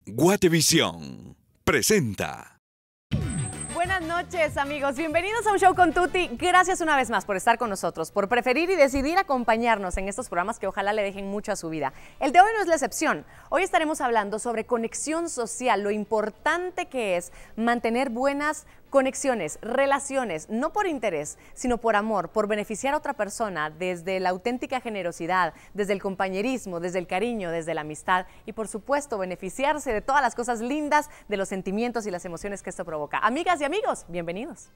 Guatevisión presenta. Buenas noches, amigos, bienvenidos a Un Show con Tuti. Gracias una vez más por estar con nosotros, por preferir y decidir acompañarnos en estos programas que ojalá le dejen mucho a su vida. El de hoy no es la excepción. Hoy estaremos hablando sobre conexión social, lo importante que es mantener buenas conexiones, relaciones, no por interés, sino por amor, por beneficiar a otra persona desde la auténtica generosidad, desde el compañerismo, desde el cariño, desde la amistad y por supuesto beneficiarse de todas las cosas lindas, de los sentimientos y las emociones que esto provoca. Amigas y amigos, bienvenidos.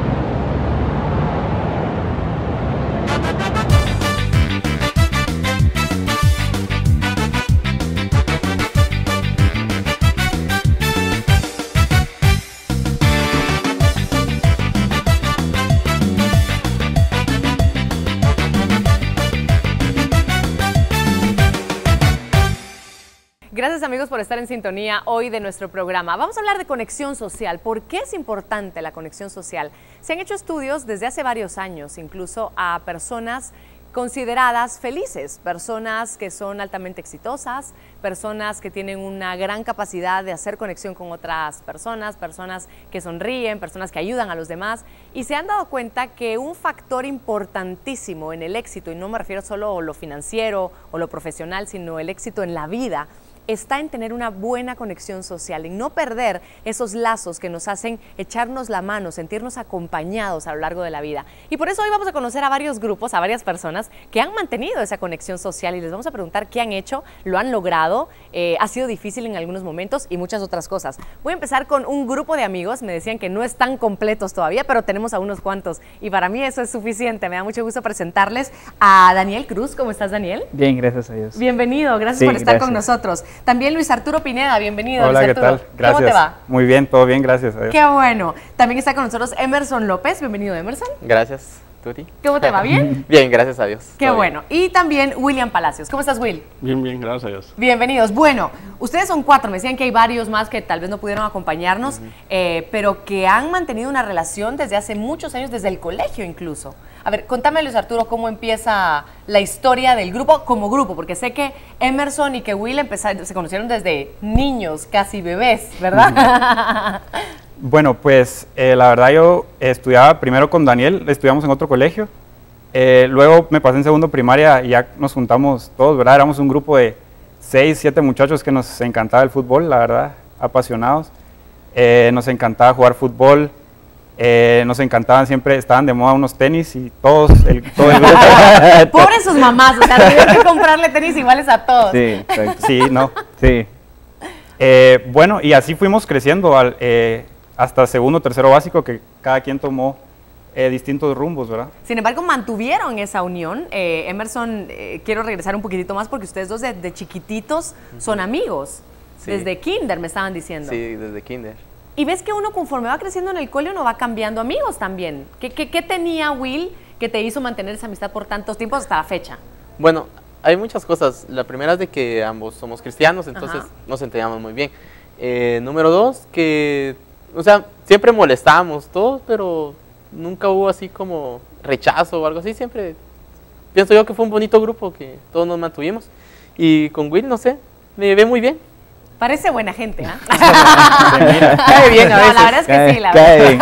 Gracias amigos por estar en sintonía hoy de nuestro programa. Vamos a hablar de conexión social. ¿Por qué es importante la conexión social? Se han hecho estudios desde hace varios años, incluso a personas consideradas felices, personas que son altamente exitosas, personas que tienen una gran capacidad de hacer conexión con otras personas, personas que sonríen, personas que ayudan a los demás y se han dado cuenta que un factor importantísimo en el éxito, y no me refiero solo a lo financiero o lo profesional, sino el éxito en la vida, está en tener una buena conexión social, en no perder esos lazos que nos hacen echarnos la mano, sentirnos acompañados a lo largo de la vida. Y por eso hoy vamos a conocer a varios grupos, a varias personas que han mantenido esa conexión social y les vamos a preguntar qué han hecho, lo han logrado, ha sido difícil en algunos momentos y muchas otras cosas. Voy a empezar con un grupo de amigos, me decían que no están completos todavía, pero tenemos a unos cuantos y para mí eso es suficiente. Me da mucho gusto presentarles a Daniel Cruz. ¿Cómo estás, Daniel? Bien, gracias a Dios. Bienvenido, gracias por estar con nosotros. También Luis Arturo Pineda, bienvenido. Hola, Luis Arturo. ¿qué tal? Gracias. ¿Cómo te va? Muy bien, todo bien, gracias a Dios. Qué bueno. También está con nosotros Emerson López, bienvenido Emerson. Gracias, Tuti. ¿Cómo te va? ¿Bien? Bien, gracias a Dios. Qué bueno. Y también William Palacios. ¿Cómo estás, Will? Bien, bien, gracias a Dios. Bienvenidos. Bueno, ustedes son 4, me decían que hay varios más que tal vez no pudieron acompañarnos, pero que han mantenido una relación desde hace muchos años, desde el colegio incluso. A ver, contame, Luis Arturo, cómo empieza la historia del grupo como grupo, porque sé que Emerson y que Will se conocieron desde niños, casi bebés, ¿verdad? Bueno, pues la verdad yo estudiaba primero con Daniel, estudiamos en otro colegio, luego me pasé en segundo primaria y ya nos juntamos todos, ¿verdad? Éramos un grupo de 6, 7 muchachos que nos encantaba el fútbol, la verdad, apasionados, nos encantaba jugar fútbol. Nos encantaban, siempre estaban de moda unos tenis y todo el grupo. Pobres sus mamás, o sea, tuvieron que comprarle tenis iguales a todos. Sí, sí, no, sí. Bueno, y así fuimos creciendo hasta segundo, tercero básico, que cada quien tomó distintos rumbos, ¿verdad? Sin embargo, mantuvieron esa unión. Emerson, quiero regresar un poquitito más porque ustedes dos de chiquititos son amigos. Sí. Desde kinder, me estaban diciendo. Sí, desde kinder. Y ves que uno conforme va creciendo en el cole, uno va cambiando amigos también. ¿Qué tenía Will que te hizo mantener esa amistad por tantos tiempos hasta la fecha? Bueno, hay muchas cosas. La primera es de que ambos somos cristianos, entonces nos entendíamos muy bien. Número 2, que, o sea, siempre molestábamos todos, pero nunca hubo así como rechazo o algo así. Siempre pienso yo que fue un bonito grupo, que todos nos mantuvimos. Y con Will, no sé, me llevé muy bien. Parece buena gente, ¿ah? Cae bien a veces. No, la verdad es que sí, la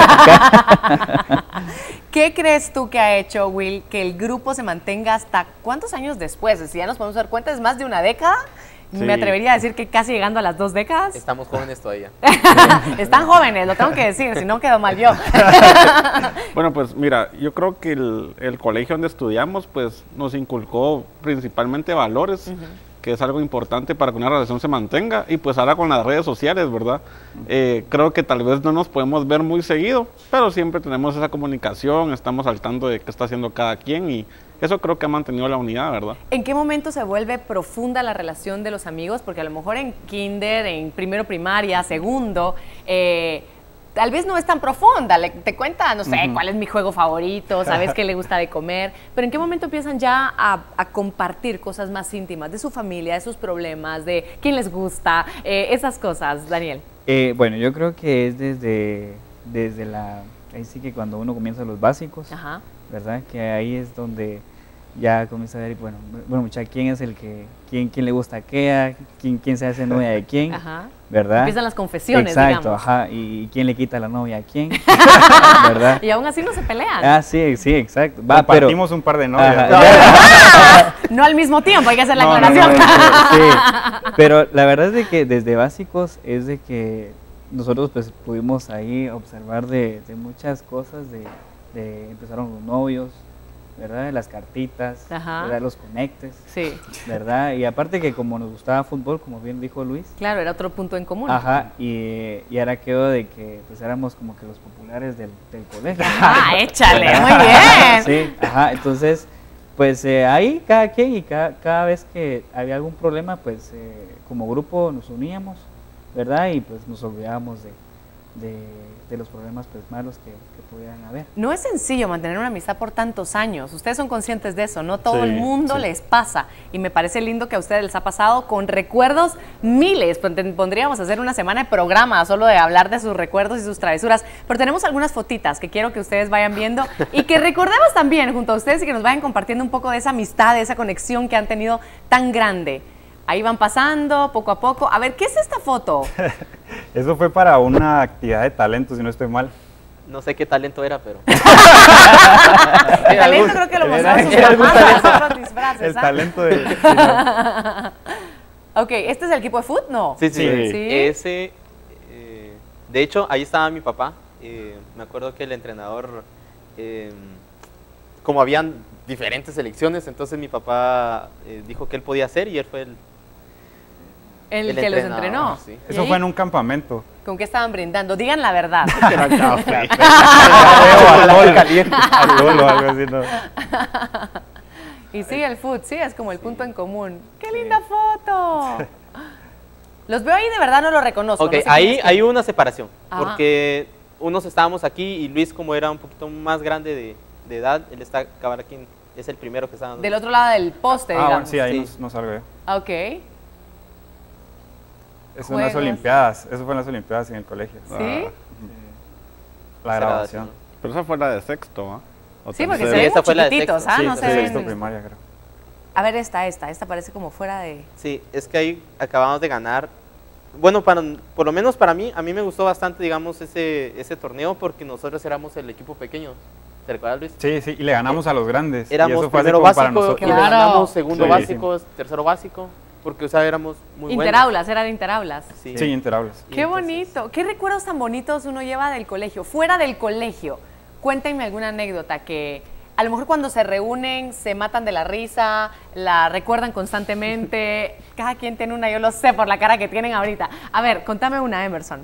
verdad. ¿Qué crees tú que ha hecho, Will, que el grupo se mantenga hasta cuántos años después? Si ya nos podemos dar cuenta, es más de una década. Sí. Me atrevería a decir que casi llegando a las 2 décadas. Estamos jóvenes todavía. Están jóvenes, lo tengo que decir, si no quedo mal yo. Bueno, pues mira, yo creo que el colegio donde estudiamos pues nos inculcó principalmente valores, que es algo importante para que una relación se mantenga, y pues ahora con las redes sociales, ¿verdad? Creo que tal vez no nos podemos ver muy seguido, pero siempre tenemos esa comunicación, estamos al tanto de qué está haciendo cada quien y eso creo que ha mantenido la unidad, ¿verdad? ¿En qué momento se vuelve profunda la relación de los amigos? Porque a lo mejor en kinder, en primero primaria, segundo, tal vez no es tan profunda, te cuenta, no sé, cuál es mi juego favorito, sabes qué le gusta de comer, pero ¿en qué momento empiezan ya a compartir cosas más íntimas de su familia, de sus problemas, de quién les gusta, esas cosas, Daniel? Bueno, yo creo que es desde ahí sí que cuando uno comienza los básicos, ¿verdad? Que ahí es donde ya comienza a ver, bueno, muchacha, ¿quién es el que, quién le gusta a qué, quién se hace novia de quién, Ajá. ¿verdad? Empiezan las confesiones, exacto, digamos. ajá, y quién le quita la novia a quién, ¿verdad? Y aún así no se pelean. Ah, sí, exacto. Va, Compartimos un par de novias. Ajá. No al mismo tiempo, hay que hacer la No, aclaración. Sí, pero la verdad es de que desde básicos es de que nosotros pues pudimos ahí observar de muchas cosas, empezaron los novios, ¿verdad? Las cartitas, Ajá. ¿verdad? Los conectes, Sí, ¿verdad? Y aparte que como nos gustaba fútbol, como bien dijo Luis, claro, era otro punto en común. ajá, y ahora quedó de que pues éramos como que los populares del colegio. Ah, échale, muy bien. Sí, ajá, entonces, pues ahí cada quien y cada vez que había algún problema, pues como grupo nos uníamos, ¿verdad? Y pues nos olvidábamos de los problemas pues malos que pudieran haber. No es sencillo mantener una amistad por tantos años. Ustedes son conscientes de eso, no todo Sí, el mundo sí. les pasa. Y me parece lindo que a ustedes les ha pasado con recuerdos miles. Pondríamos a hacer una semana de programa solo de hablar de sus recuerdos y sus travesuras. Pero tenemos algunas fotitas que quiero que ustedes vayan viendo y que recordemos también junto a ustedes y que nos vayan compartiendo un poco de esa amistad, de esa conexión que han tenido tan grande. Ahí van pasando poco a poco. A ver, ¿qué es esta foto? Eso fue para una actividad de talento, si no estoy mal. No sé qué talento era, pero... El talento creo que lo mostraron sus era algún mamás en otros disfraces. El ¿ah? talento de... Ok, ¿este es el equipo de fútbol? No. Sí, sí, Sí. Sí. Ese, de hecho, ahí estaba mi papá. Me acuerdo que el entrenador, como habían diferentes selecciones, entonces mi papá dijo que él podía hacer y él fue El el que los entrenador, entrenó. sí. ¿Y Eso ahí? fue en un campamento. ¿Con qué estaban brindando? Digan la verdad. Alcohol caliente. Alcohol o algo así, ¿no? Y sí, el food, sí, es como el punto en común. ¡Qué linda foto! Los veo ahí, de verdad no lo reconozco. Ok, no sé ahí quién es hay quién. una separación, Ajá. porque unos estábamos aquí y Luis, como era un poquito más grande de edad, él está acabar aquí, es el primero que está dando. Del otro lado del poste, Ah, digamos. bueno, sí, ahí Sí. no salgo yo. Ok. Eso en las Juegos. Olimpiadas. Eso fue en las Olimpiadas en el colegio. ¿Sí? La grabación. Pero esa fue la de sexto, ¿ah? ¿O Sí, porque tercero? se Sí, ven esa muy fue la de chiquititos, sexto. ¿ah? Sí, No sí, se sexto ven. primaria, creo. A ver, esta parece como fuera de... Sí, es que ahí acabamos de ganar. Bueno, por lo menos para mí, a mí me gustó bastante, digamos, ese torneo porque nosotros éramos el equipo pequeño. ¿Te recuerdas, Luis? Sí, sí, y le ganamos a los grandes. y Éramos eso fue así primero como para básico, y nosotros. le Claro. ganamos segundo Sí. básico, tercero básico, porque, o sea, éramos muy buenos. Interaulas, eran interaulas. Sí. Sí, interables. Y Qué entonces- bonito. ¿Qué recuerdos tan bonitos uno lleva del colegio? Fuera del colegio, cuéntenme alguna anécdota que a lo mejor cuando se reúnen se matan de la risa, la recuerdan constantemente. Cada quien tiene una, yo lo sé por la cara que tienen ahorita. A ver, contame una, Emerson.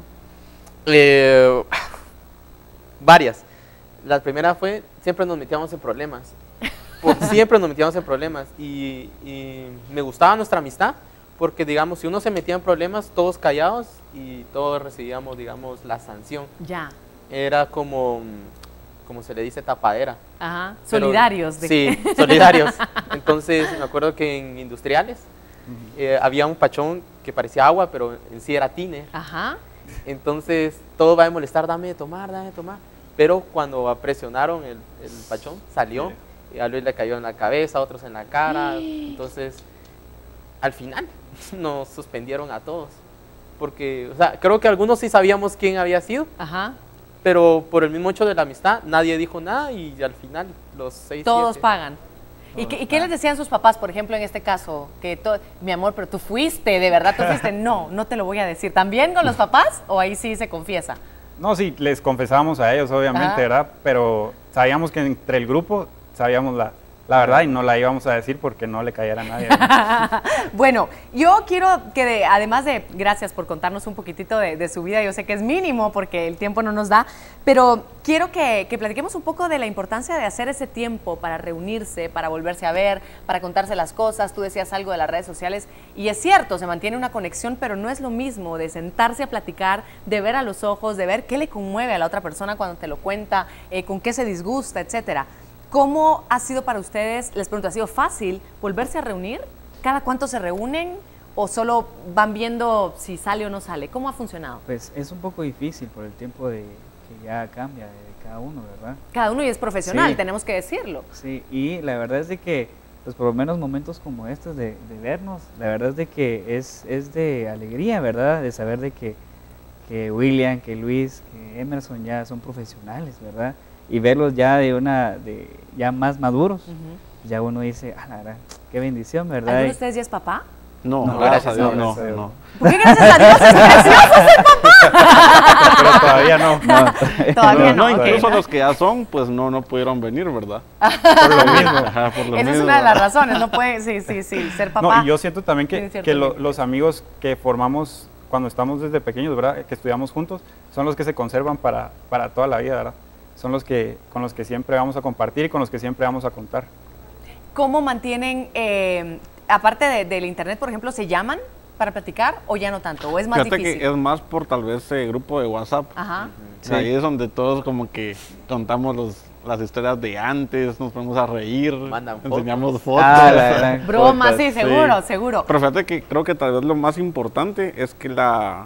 Varias. La primera fue, siempre nos metíamos en problemas. Siempre nos metíamos en problemas. Y me gustaba nuestra amistad, porque, digamos, si uno se metía en problemas, todos callados y todos recibíamos, digamos, la sanción. Ya. Era como se le dice, tapadera. Ajá. Pero- Solidarios. Sí, solidarios. Entonces, me acuerdo que en industriales había un pachón que parecía agua, pero en sí era tiner. Ajá. Entonces, todo va a molestar, dame de tomar, dame de tomar. Pero cuando presionaron el pachón, salió. Y a Luis le cayó en la cabeza, a otros en la cara. Entonces, al final, nos suspendieron a todos. Porque, o sea, creo que algunos sí sabíamos quién había sido, Ajá. pero por el mismo hecho de la amistad, nadie dijo nada y al final, los 6, Todos 7, pagan. ¿Y qué les decían sus papás, por ejemplo, en este caso? Que mi amor, pero tú fuiste, de verdad tú fuiste. No, no te lo voy a decir. ¿También con los papás o ahí sí se confiesa? No, sí, les confesábamos a ellos, obviamente, Ajá. ¿verdad? Pero sabíamos que entre el grupo sabíamos la verdad y no la íbamos a decir porque no le cayera a nadie. Bueno, yo quiero que además de, gracias por contarnos un poquitito de su vida, yo sé que es mínimo porque el tiempo no nos da, pero quiero que platiquemos un poco de la importancia de hacer ese tiempo para reunirse, para volverse a ver, para contarse las cosas. Tú decías algo de las redes sociales y es cierto, se mantiene una conexión, pero no es lo mismo de sentarse a platicar, de ver a los ojos, de ver qué le conmueve a la otra persona cuando te lo cuenta, con qué se disgusta, etcétera. ¿Cómo ha sido para ustedes? Les pregunto, ¿ha sido fácil volverse a reunir? ¿Cada cuánto se reúnen? ¿O solo van viendo si sale o no sale? ¿Cómo ha funcionado? Pues es un poco difícil por el tiempo que ya cambia de cada uno, ¿verdad? Cada uno y es profesional, Sí. tenemos que decirlo. Sí, y la verdad es de que pues por lo menos momentos como estos de vernos, la verdad es de que es de alegría, ¿verdad? De saber de que William, que Luis, que Emerson ya son profesionales, ¿verdad? Y verlos ya ya más maduros, ya uno dice, la verdad, qué bendición, ¿verdad? ¿Alguno de ustedes ya es papá? No, No, gracias a Dios, no, no. ¿Por qué gracias a Dios es precioso ser papá? Pero todavía no. Todavía no, ok. Incluso los que ya son, pues no pudieron venir, ¿verdad? Por lo mismo. Ajá, por lo Esa es mismo. una de las razones, no puede, sí, ser papá. No, y yo siento también tiene que, cierto que límite. los amigos que formamos cuando estamos desde pequeños, ¿verdad? Que estudiamos juntos, son los que se conservan para toda la vida, ¿verdad? Son los que con los que siempre vamos a compartir y con los que siempre vamos a contar. ¿Cómo mantienen, aparte del internet, por ejemplo, se llaman para platicar o ya no tanto? ¿O es más Fíjate difícil? que es más por tal vez grupo de WhatsApp. Ajá. Sí. Ahí es donde todos como que contamos las historias de antes, nos ponemos a reír, Mandan fotos. enseñamos fotos. La gran Bromas, fotos, sí, seguro. Pero fíjate que creo que tal vez lo más importante es que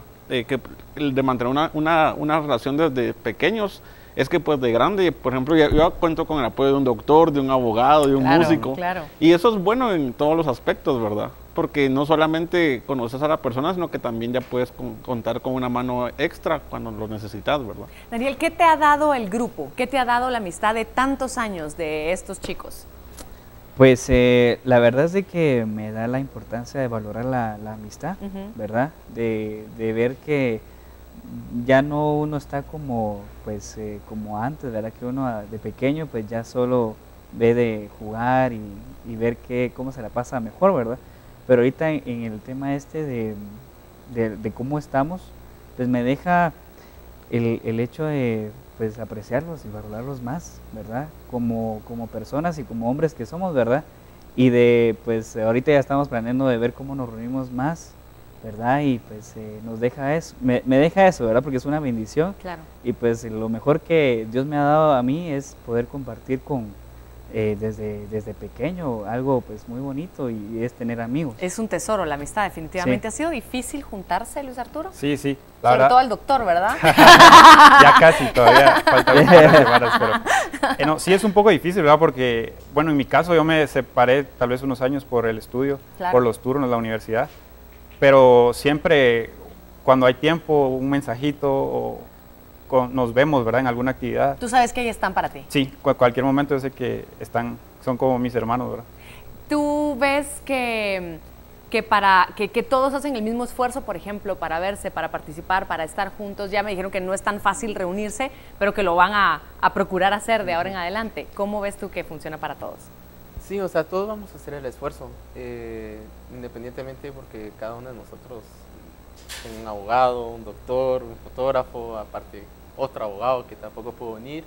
el de mantener una relación desde pequeños es que pues de grande, por ejemplo, yo cuento con el apoyo de un doctor, de un abogado, de un Claro, músico. claro. Y eso es bueno en todos los aspectos, ¿verdad? Porque no solamente conoces a la persona, sino que también ya puedes contar con una mano extra cuando lo necesitas, ¿verdad? Daniel, ¿qué te ha dado el grupo? ¿Qué te ha dado la amistad de tantos años de estos chicos? Pues la verdad es de que me da la importancia de valorar la amistad, ¿verdad? De ver que ya no uno está como como antes, ¿verdad? Que uno de pequeño pues ya solo ve de jugar y ver cómo se la pasa mejor, ¿verdad? Pero ahorita en el tema de cómo estamos, pues me deja el hecho de pues apreciarlos y valorarlos más, ¿verdad? Como personas y como hombres que somos, ¿verdad? Y pues ahorita ya estamos planeando de ver cómo nos reunimos más, ¿verdad? Y pues nos deja eso, me deja eso, ¿verdad? Porque es una bendición. Claro. Y pues lo mejor que Dios me ha dado a mí es poder compartir desde pequeño algo pues muy bonito y es tener amigos. Es un tesoro la amistad, definitivamente. Sí. ¿Ha sido difícil juntarse, Luis Arturo? Sí, la Sobre verdad, todo al doctor, ¿verdad? ya casi, todavía faltan unas semanas, pero no, sí es un poco difícil, ¿verdad? Porque, bueno, en mi caso yo me separé tal vez unos años por el estudio, Claro. por los turnos de la universidad, pero siempre cuando hay tiempo, un mensajito o nos vemos, ¿verdad? En alguna actividad. Tú sabes que ahí están para ti. Sí, cualquier momento yo sé que son como mis hermanos, ¿verdad? ¿Tú ves que todos hacen el mismo esfuerzo, por ejemplo, para verse, para participar, para estar juntos? Ya me dijeron que no es tan fácil reunirse, pero que lo van a procurar hacer de ahora en adelante. ¿Cómo ves tú que funciona para todos? Sí, o sea, todos vamos a hacer el esfuerzo, independientemente porque cada uno de nosotros tiene un abogado, un doctor, un fotógrafo, aparte otro abogado que tampoco pudo venir,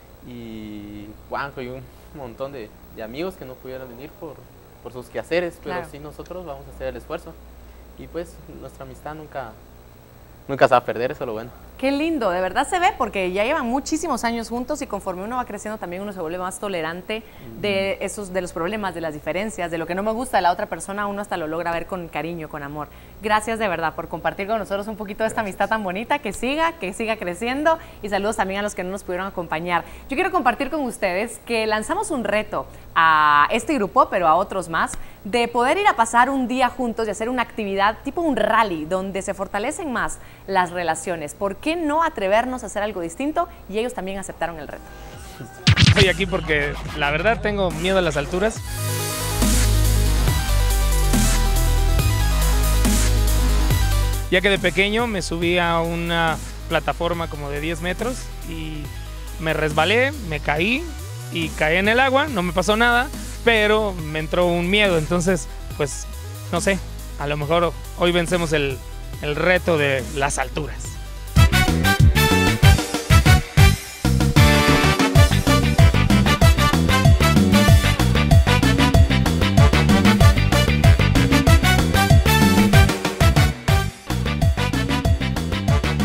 y Juanjo y un montón de amigos que no pudieron venir por sus quehaceres, pero Claro. sí nosotros vamos a hacer el esfuerzo. Y pues nuestra amistad nunca se va a perder, eso es lo bueno. Qué lindo, de verdad se ve porque ya llevan muchísimos años juntos y conforme uno va creciendo también uno se vuelve más tolerante de los problemas, de las diferencias, de lo que no me gusta de la otra persona, uno hasta lo logra ver con cariño, con amor. Gracias de verdad por compartir con nosotros un poquito de esta amistad tan bonita, que siga creciendo, y saludos también a los que no nos pudieron acompañar. Yo quiero compartir con ustedes que lanzamos un reto a este grupo, pero a otros más, de poder ir a pasar un día juntos y hacer una actividad tipo un rally donde se fortalecen más las relaciones. ¿Por qué no atrevernos a hacer algo distinto? Y ellos también aceptaron el reto. Estoy aquí porque la verdad tengo miedo a las alturas. Ya que de pequeño me subí a una plataforma como de 10 metros y me resbalé, me caí y caí en el agua, no me pasó nada, pero me entró un miedo, entonces pues no sé, a lo mejor hoy vencemos el reto de las alturas.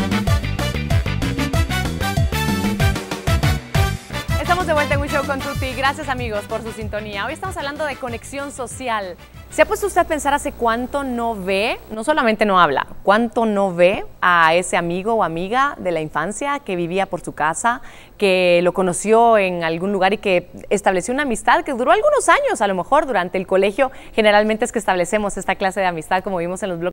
Estamos de vuelta en Un Show con Tuti. gracias amigos por su sintonía. Hoy estamos hablando de conexión social. ¿Se ha puesto usted a pensar hace cuánto no ve, no solamente no habla, cuánto no ve a ese amigo o amiga de la infancia que vivía por su casa, que lo conoció en algún lugar y que estableció una amistad que duró algunos años, a lo mejor durante el colegio? Generalmente es que establecemos esta clase de amistad, como vimos en los blogs